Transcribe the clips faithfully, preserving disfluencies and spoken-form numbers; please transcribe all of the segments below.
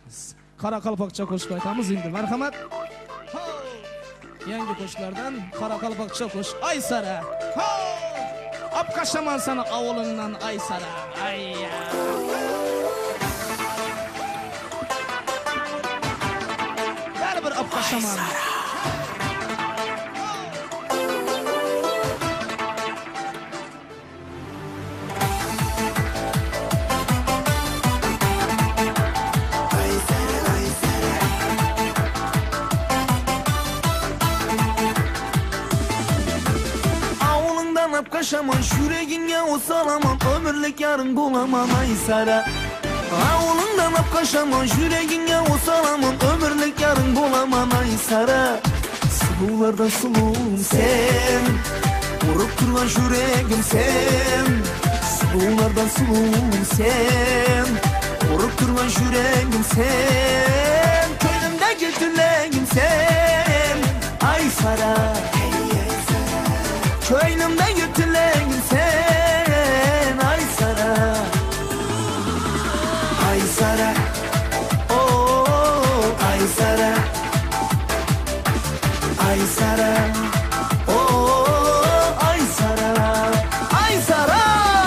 Qaraqalpaqcha qo'shiq aytamiz endi. Marhamat. Yangi qo'shiqlardan Qaraqalpaqcha qo'shiq. Ay sara. Ho! Apqashaman sana avulingdan ay sara. Ayya. Yana bir apqashaman. Kaşaman yüreğine o salaman ömürlük yarın bulamam ay sara. Avulundan ap kaşaman yüreğine o salaman ömürlük yarın bulamam ay sara. Sulularda sulum sen, vurup durgan yüreğim sen. Sulularda sulum sen, vurup durgan yüreğim sen. Köyümdeki tüleğim sen, ay sara. Köyümde yütülen sen ay sara. Ay sara. Oh ay sara. Ay sara. Oh ay sara. Ay sara.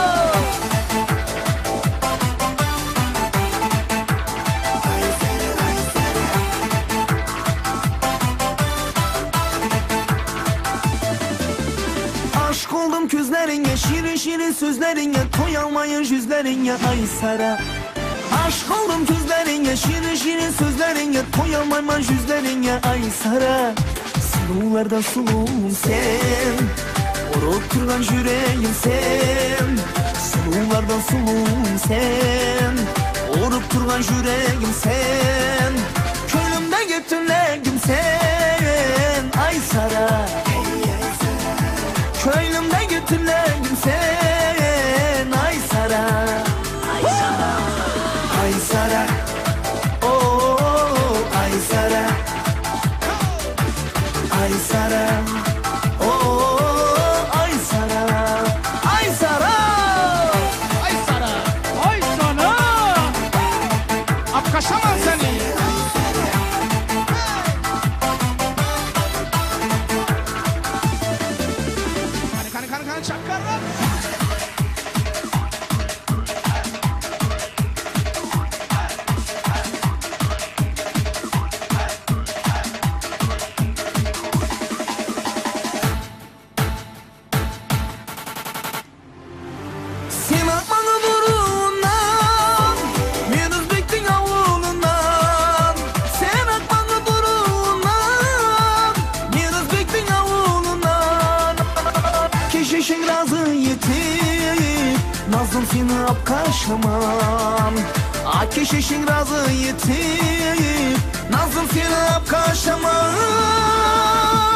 Aşk oldum közlerine, şirin şirin sözlerine, koyalmayın yüzlerine ay sara. Aşk oldum közlerine, şirin şirin sözlerine, koyalmayın yüzlerine ay sara. Sulularda sulum sen, vurup durgan yüreğim sen. Sulularda sulum sen, vurup durgan yüreğim sen. Könlümde götürlegim sen ay sara. Köyümde götürlegim sen ay sara. Ay sara. Ay sara. Oh ay sara. Ay sara. Oh ay sara. Ay sara. Ay sara. Ay sana. Apqashaman seni. Çakarlar. Sen atmanı burundan, ben Özbek'tin avulundan. Sen atmanı burundan, ben Özbek'tin avulundan. Keşişin razı yetip, nazım seni apkaşaman. A keşişin razı yetip, nazım seni apkaşaman.